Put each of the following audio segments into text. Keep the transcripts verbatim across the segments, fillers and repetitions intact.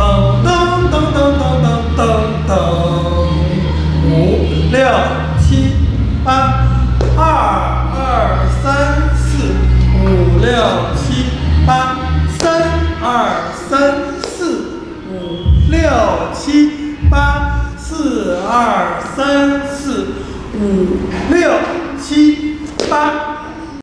噔噔噔噔噔噔噔，五六七八，二二三四，五六七八，三二三四，五六七八，四二三四，五六七八。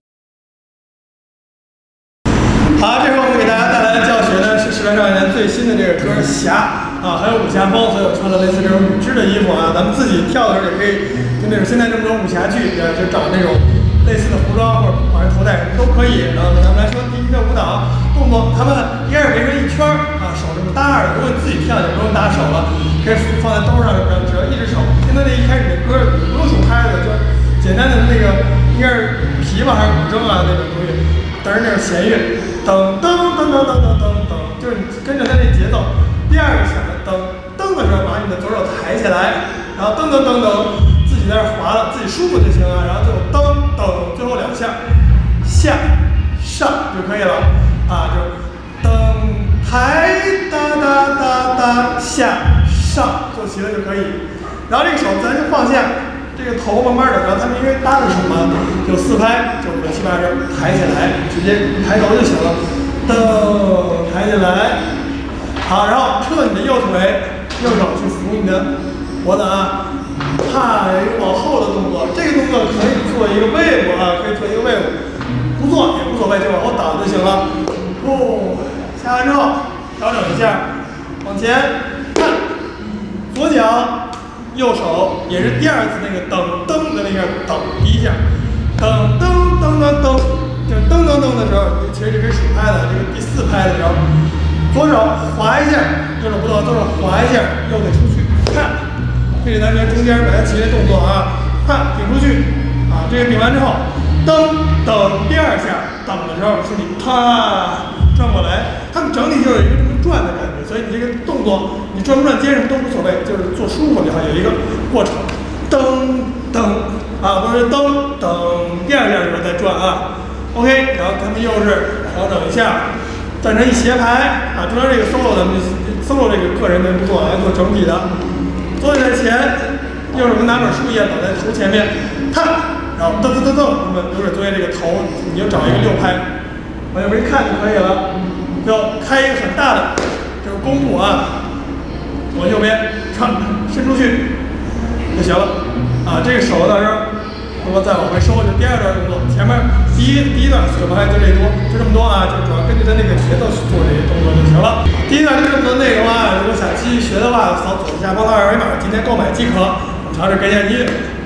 好，这回我们给大家带来的教学呢是十来少年最新的这个歌《侠》啊，很有武侠风，所以我穿了类似这种羽织的衣服啊。咱们自己跳的时候也可以跟那种现在这么多武侠剧，呃，就找那种类似的服装或者往上头戴什么都可以。然后咱们来说第一个舞蹈动作，他们一开始围成一圈啊，手这么搭着。如果你自己跳就不用搭手了，可以放在兜上，只要一只手。听到那一开始那歌不用手拍的，就简单的那个应该是琵琶还是古筝啊那种东西，但是那种弦乐。 噔噔噔噔噔噔噔噔，就是你跟着它这节奏。第二个响的噔噔的时候，把你的左手抬起来，然后噔噔噔噔，自己在这滑了，自己舒服就行啊。然后最后噔噔，最后两下下上就可以了啊，就噔抬哒哒哒哒下上做齐了就可以。然后这个手咱就放下。 这个头慢慢的，然后他们因为搭着手嘛，有四拍，就五六七八根抬起来，直接抬头就行了。噔，抬起来，好，然后撤你的右腿，右手去扶你的脖子啊，踏有一个往后的动作，这个动作可以做一个 wave 啊，可以做一个 wave， 不做也无所谓，就往后倒就行了。哦，下完之后调整一下，往前看，左脚。 右手也是第二次那个噔噔的那个噔第一下，噔噔噔噔噔，就是噔噔噔的时候，其实这可以数拍的。这个第四拍的时候，左手滑一下，右手不动，左手滑一下，右腿出去，看，这个咱们中间来齐的动作啊，看顶出去，啊，这个顶完之后，噔噔第二下噔的时候，身体啪转过来，它们整体就有一个这么转的感觉，所以你这个动作。 你转不转接什么都无所谓，就是做舒服就好，有一个过程。噔噔啊，不是噔噔，第二下的时候再转啊。OK， 然后咱们又是调整一下，转成一斜排啊。中间这个 solo 咱们 solo 这个个人的不做，来做整体的。左腿在前，右手跟拿本书一样倒在头前面，看，然后噔噔噔噔，那么流水作业这个头，你就找一个六拍，往右边一看就可以了。最后开一个很大的，这是弓步啊。 往右边看，伸出去就行了啊！这个手到时候如果再往回收，就第二段动作。前面第一第一段手拍就这多，就这么多啊，就主要根据它那个节奏去做这些动作就行了。第一段就这么多内容啊！如果想继续学的话，扫左下方的二维码，今天购买即可。我们尝试跟一下音乐。